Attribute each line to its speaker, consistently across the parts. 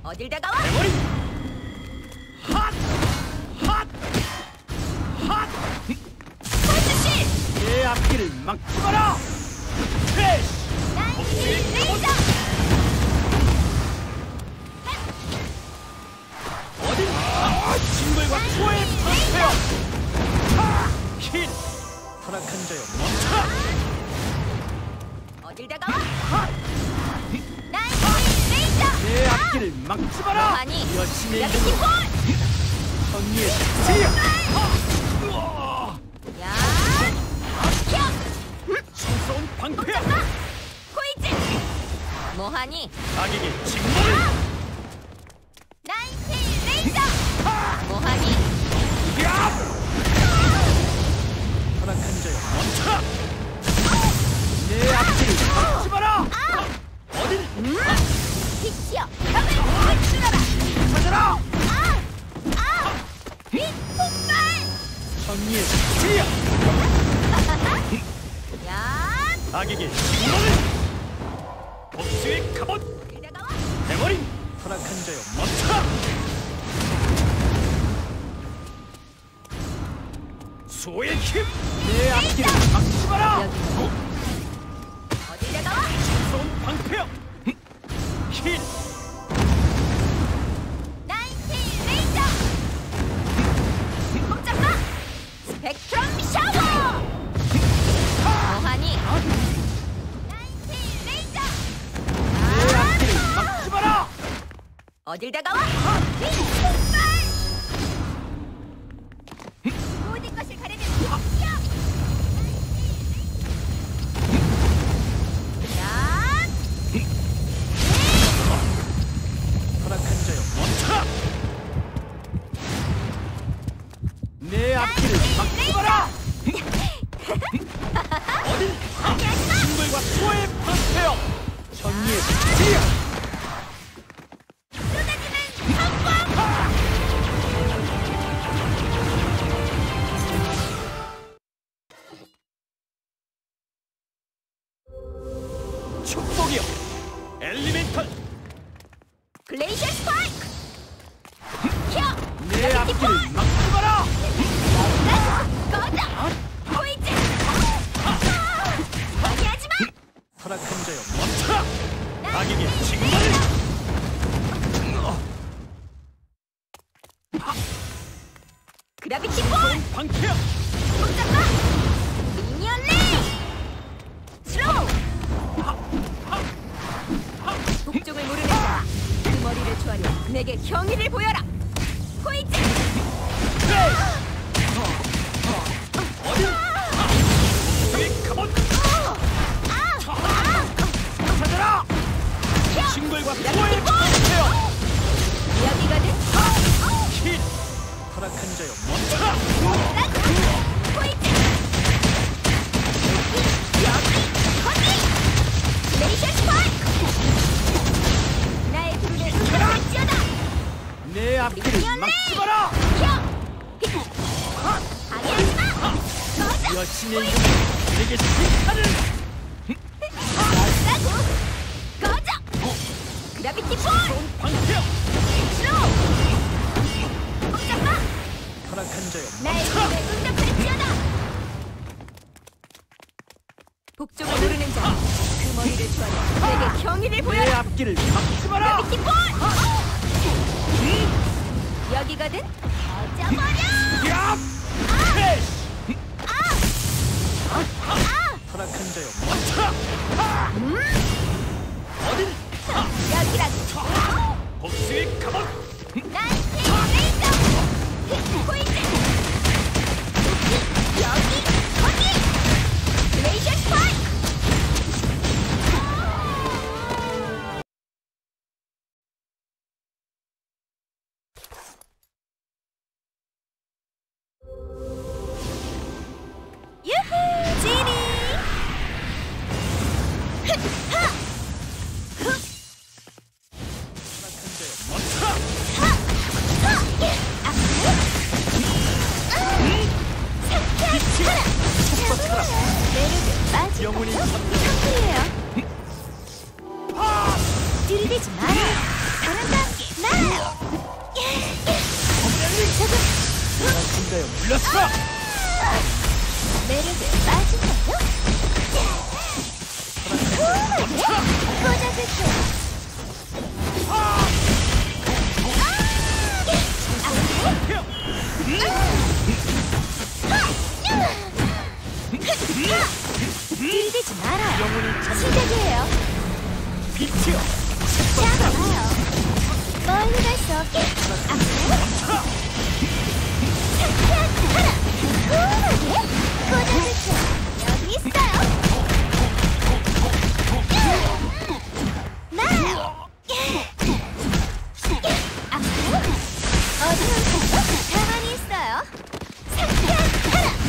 Speaker 1: 어딜 다가와?
Speaker 2: 대머리! 핫! 핫! 핫!
Speaker 1: 폴스시!
Speaker 2: 내 앞길을 막지 마라! 트래쉬!
Speaker 1: 나이스 레이저!
Speaker 2: 어딘? 징벌과 초의 방패여! 힐! 타락한 자여 멈춰!
Speaker 1: 어딜 다가와? 나이스 레이저!
Speaker 2: 내 앞길을 막지 마라!
Speaker 1: 아니,
Speaker 2: 여신의
Speaker 1: 여기
Speaker 2: 이름으로
Speaker 1: 킥볼!
Speaker 2: 정리의 지야!
Speaker 1: 야! 켜!
Speaker 2: 무서운 방패야!
Speaker 1: 포이즈! 뭐하니?
Speaker 2: 악에게 징벌을!
Speaker 1: 나이스 레이저! 뭐하니?
Speaker 2: 야! 타락한 자여 멈춰! 내 앞길을 막지 마라! 어딜?
Speaker 1: 빛이여! 벽을 뚫어라!
Speaker 2: 찾아라!
Speaker 1: 빛 폭발!
Speaker 2: 정리의 지야!
Speaker 1: 야!
Speaker 2: 악에게 징벌을! 복수의 갑옷!
Speaker 1: 어딜 다가와?
Speaker 2: 대머리! 타락한 자여 멈춰! 수호의 힘! 내 앞길을 막지 마라!
Speaker 1: 여기 어딜 다가와?
Speaker 2: 무서운 방패여! 힐!
Speaker 1: 나이스 레이저! 꼼짝 마! 스펙트럼 샤워! 뭐하니? 나이스 레이저!
Speaker 2: 내 앞길을 막지 마라!
Speaker 1: 어딜 다가와? 빛 폭발! 모든 것을 가르는 빛이여! 야!
Speaker 2: 타락한 자여 멈춰! 내 앞길을 막지 마라! 어딜? 징벌과 수호의 방패여! 정리의 지야!
Speaker 1: 쏟아지는 성공!
Speaker 2: 축복이여! 엘리멘탈!
Speaker 1: 글레이셔 스파이크! 켜!
Speaker 2: 내 앞길을 막지 마라!
Speaker 1: 꺼져! 포이즈! 방해하지 마!
Speaker 2: 타락한 자여 멈춰! 악에게 징벌을!
Speaker 1: 그라비티 볼!
Speaker 2: 방패여!
Speaker 1: 꼼짝 마! 미니언 레이! 슬로우! 복종을 모르는 자, 그 머리를 조아려 내게 경의를 보여라! 포이즈!
Speaker 2: 어딜? 수의 갑옷! 찾아라! 징벌과 수호의 방패여!
Speaker 1: 여기거든?
Speaker 2: 힐! 타락한 자여 멈춰!
Speaker 1: 포이즈! 여기! 거기! 레이셔 스파이크! 나의 불을 응답할지어다!
Speaker 2: 내 앞길을 막지 마라!
Speaker 1: 켜! 방해하지 마! 꺼져!
Speaker 2: 여신의 이름으로 내게 심판을!
Speaker 1: 꺼자고! 꺼져! 그라비티 볼!
Speaker 2: 방패여!
Speaker 1: 슬로우! 꼼짝 마!
Speaker 2: 타락한 자여
Speaker 1: 나의
Speaker 2: 멈춰!
Speaker 1: 불을 응답할지어다! 복종을 모르는 자, 그 머리를 조아려 내게 경의를
Speaker 2: 내
Speaker 1: 보여라!
Speaker 2: 앞길을 막지 마라!
Speaker 1: 그라비티 볼! 여기거든? 꺼져버려!
Speaker 2: 야! 패스! 타락한 자여 멈춰! 어딜?
Speaker 1: 여기라고!
Speaker 2: 복수의 갑옷!
Speaker 1: 나이스 레이저! 포인트! 여기! 거기! 레이저 스파이크! 유후! 지리! 하!
Speaker 2: 영혼이
Speaker 1: 상태예요. 들이대지 마라. 바람과 함께
Speaker 2: 남자여 물러서.
Speaker 3: 매력에 빠진다고? 꽂아줄게. 들리지 말아요.
Speaker 2: 영혼이 찬
Speaker 3: 시작이에요.
Speaker 2: 빛이여.
Speaker 3: 잡아요. 멀리 갈 수 없게. 앞으로. 상쾌한 바람. 후하게 꽂아줄게. 여기 있어요. 나요. 앞으로. 어디로 가요? 가만히 있어요. 상쾌한 바람.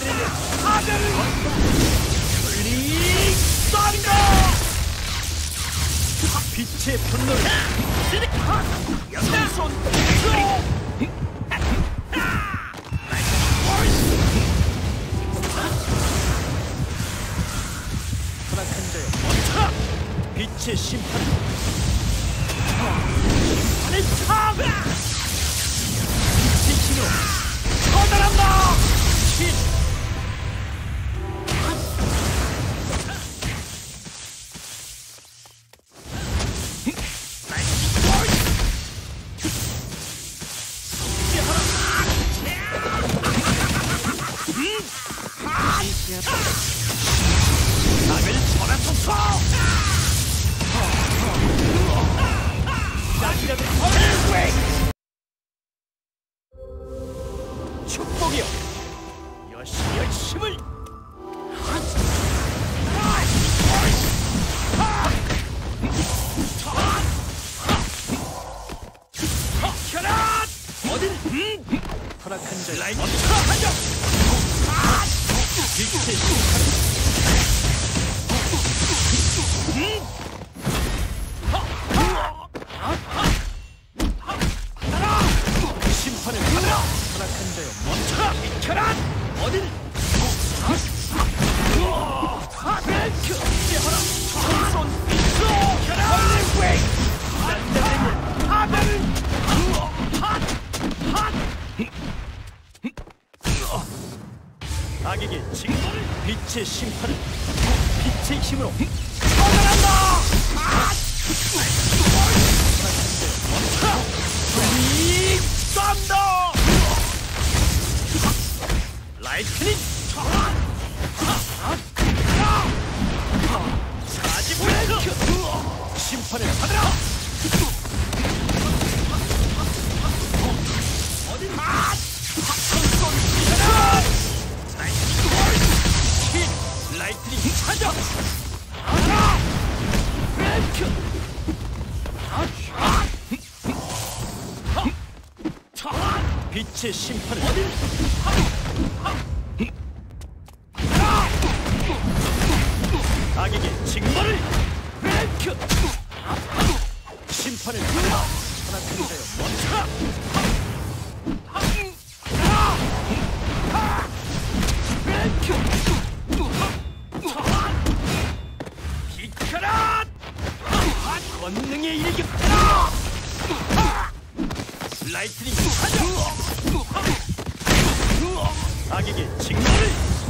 Speaker 2: 남자들에게 하늘을 흘리 쏜다. 빛의 분노를 양손 타락한 자여 멈춰라. 빛의 심판 하늘 참 빛의 힘으로 커다란다. 나를 전하소서. 축복이여 여신의 힘을 켜라. 어딜 타락한 자 라인 멈춰하자. 빛의 심판을 받아라. 타락한 자여 멈춰라. 비켜라. 어딜 악에게 징벌을 빛의 심판을 빛의 힘으로 처단한다. 불이 쏜다. 라이트닝 사지브레이크 심판을 받아라. 어디 라이트닝 찾아. 빛의 심판을 악에게 징벌을 심판을 타락한 자여 멈춰라. 비켜라. 권능의 일격하라. 라이트닝 찾아. 악에게 징벌을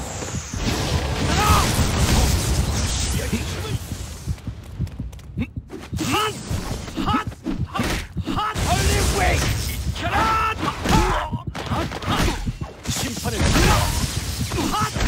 Speaker 2: 헐리웨이 비켜라. 심판을 받아라.